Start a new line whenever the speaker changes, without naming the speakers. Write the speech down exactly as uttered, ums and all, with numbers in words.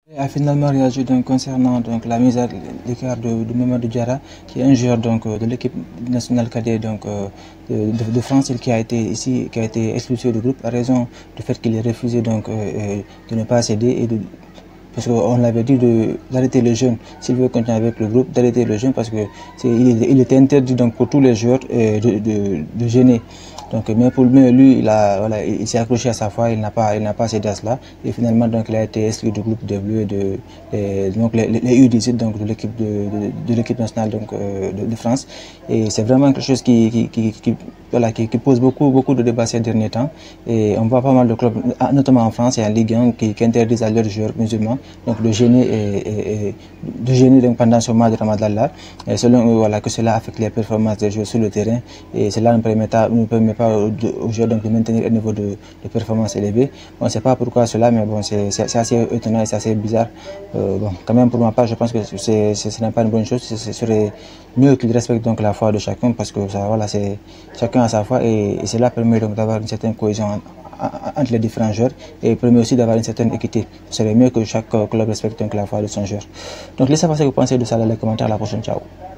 Il a finalement réagi donc, concernant donc, la mise à l'écart de, de Mamadou Diarra, qui est un joueur donc, de l'équipe nationale cadet donc, de, de, de France, qui a été ici, qui a été expulsé du groupe à raison du fait qu'il ait refusé donc, euh, de ne pas céder et de, parce qu'on l'avait dit d'arrêter le jeune, s'il veut continuer avec le groupe, d'arrêter le jeune parce qu'il il était interdit donc, pour tous les joueurs euh, de, de, de gêner. Donc, mais pour lui, lui il, voilà, il, il s'est accroché à sa foi, il n'a pas, il n'a pas cédé à cela. Et finalement, donc, il a été exclu du groupe des Bleus, de, de, donc les, les U dix-huit donc, de l'équipe de, de, de l'équipe nationale donc, euh, de, de France. Et c'est vraiment quelque chose qui, qui, qui, qui, voilà, qui, qui pose beaucoup, beaucoup de débats ces derniers temps. Et on voit pas mal de clubs, notamment en France et en Ligue un, qui, qui interdisent à leurs joueurs musulmans donc, de gêner, et, et, et, de gêner donc, pendant ce mois de Ramadan là. Et selon eux, voilà, que cela affecte les performances des joueurs sur le terrain. Et cela ne permet pas, ne permet pas aux joueurs donc, de maintenir un niveau de, de performance élevé. On ne sait pas pourquoi cela, mais bon, c'est assez étonnant et c'est assez bizarre. Euh, bon, quand même, pour ma part, je pense que ce n'est pas une bonne chose. Ce serait mieux qu'ils respectent donc la foi de chacun parce que ça, voilà, chacun a sa foi et, et cela permet donc d'avoir une certaine cohésion entre les différents joueurs et permet aussi d'avoir une certaine équité. Ce serait mieux que chaque club respecte donc la foi de son joueur. Donc, laissez savoir ce que vous pensez de ça dans les commentaires. À la prochaine, ciao.